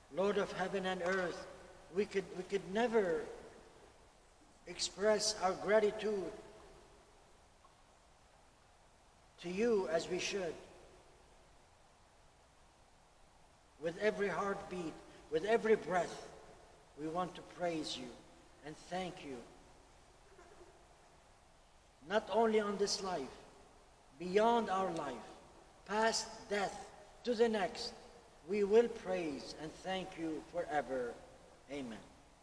Lord of heaven and earth, we could never express our gratitude to you as we should. With every heartbeat, with every breath, we want to praise you and thank you. Not only on this life, beyond our life, past death to the next, we will praise and thank you forever. Amen.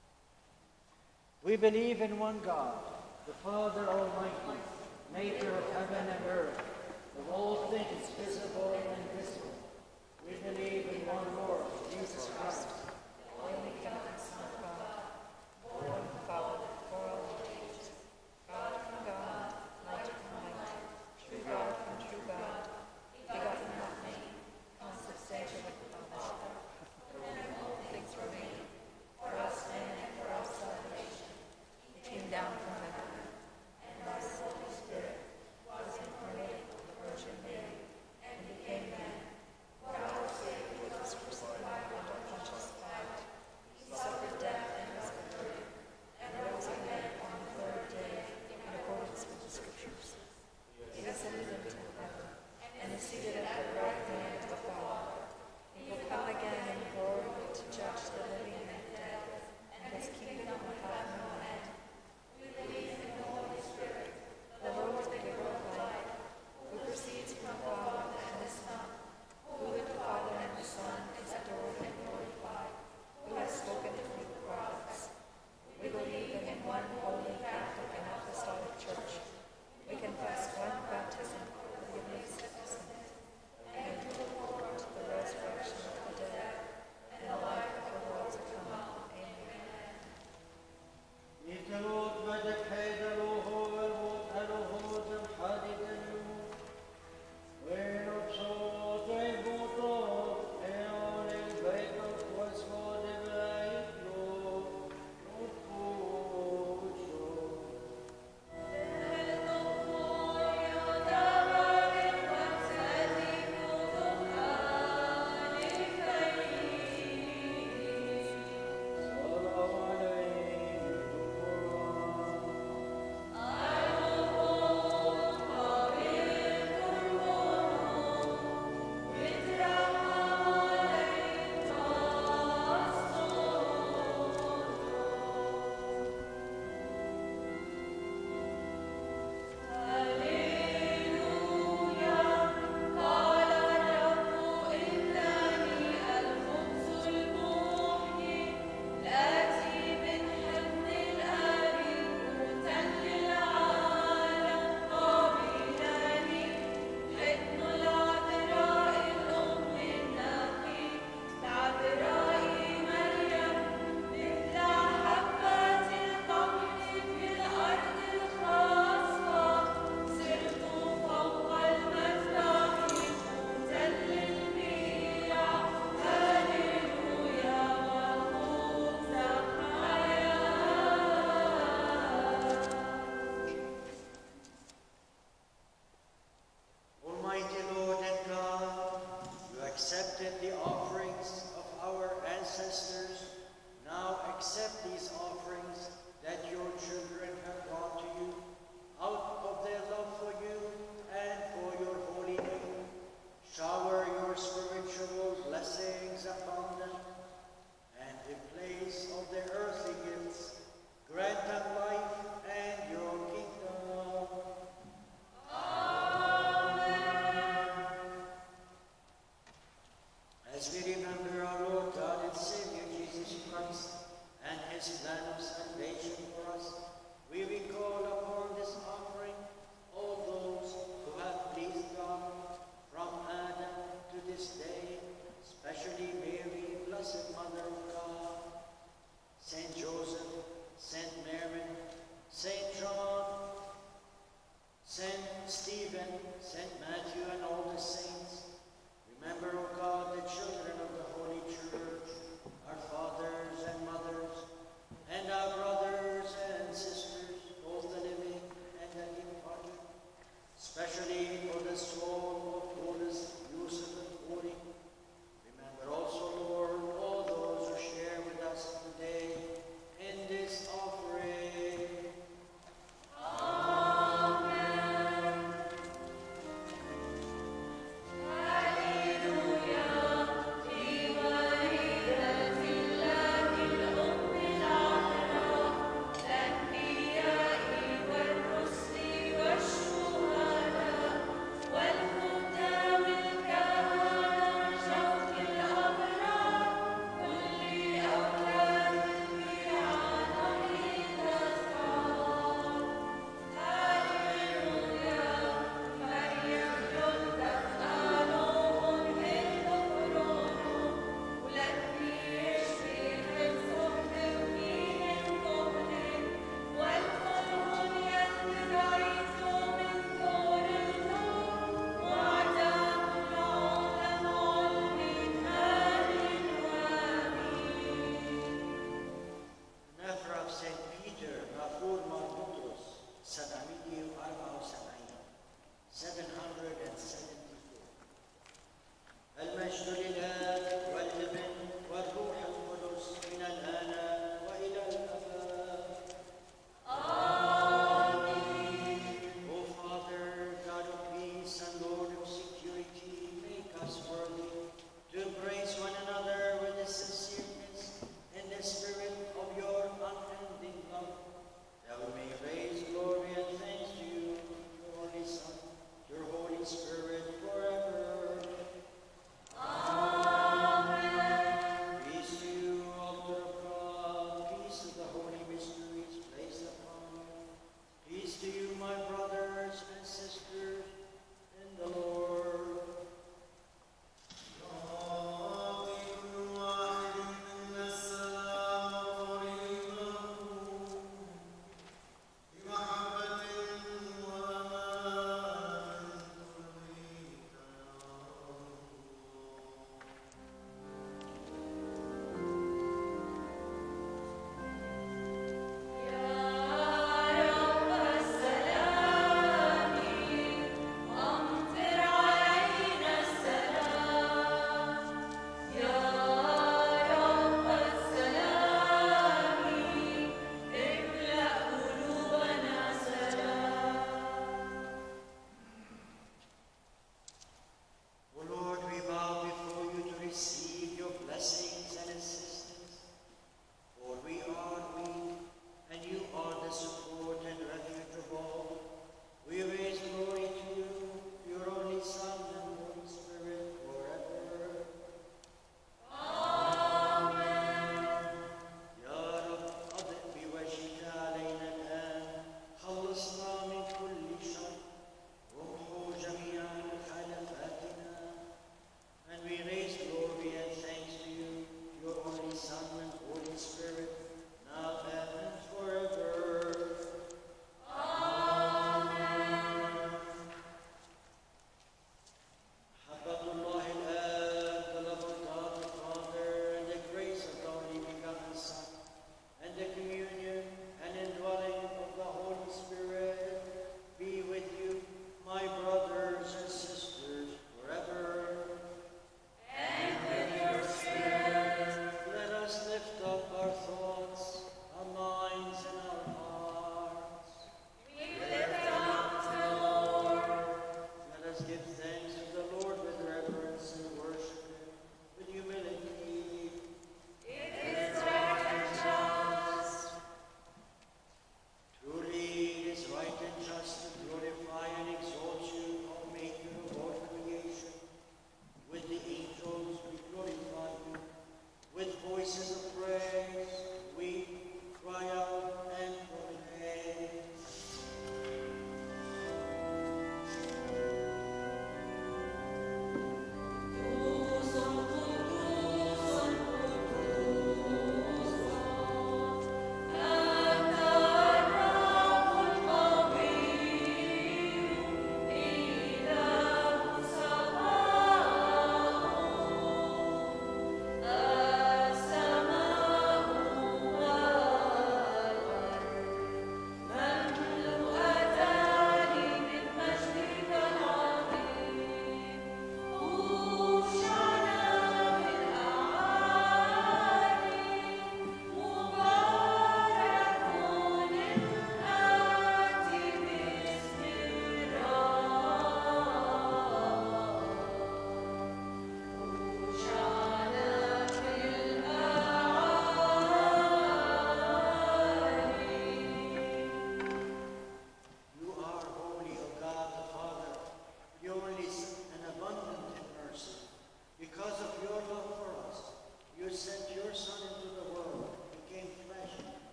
We believe in one God, the Father Almighty, maker of heaven and earth, of all things visible and invisible. We believe in one Lord, Jesus Christ, the only begotten Son of God, born of God, for all ages, God from God, light from light, true God from true God, begotten not made, consubstantial with the Father. For whom all things were made, for us men and for our salvation. He came down from heaven, and by the Holy Spirit was incarnate of the Virgin Mary, and became man. For our sake he was crucified under Pontius Pilate. He suffered death and was buried, and rose again on the third day in accordance with the Scriptures. He ascended into heaven, and is seated at the right hand of the Father. He will come again in glory to judge the living and the dead, and his kingdom will have no end. We believe in the Holy Spirit, the Lord, the giver of life, who proceeds from God and the Son, who with the Father and the Son is adored and glorified, who has spoken through the prophets. We believe in one holy Catholic and Apostolic Church. We confess one baptism for the forgiveness of sins, and we look forward to the resurrection of the dead and the life of the world to come. Amen. Almighty Lord and God, you accepted the offerings of our ancestors. Now accept these offerings that your children have brought to you out of their love for you and for your holy name. Shower your spiritual blessings upon them, and in place of their earthly gifts, grant them life and your kingdom. As we remember our Lord God and Savior Jesus Christ and his plan of salvation for us, we recall upon this offering all those who have pleased God from Adam to this day, especially Mary, Blessed Mother of God, Saint Joseph, Saint Mary, Saint John, Saint Stephen, Saint Matthew, and all the saints. Remember, O God, the children of the Holy Church, our fathers and mothers, and our brothers and sisters, both the living and the departed, especially for the soul of Holy Yusuf and Holy. Remember also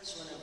This one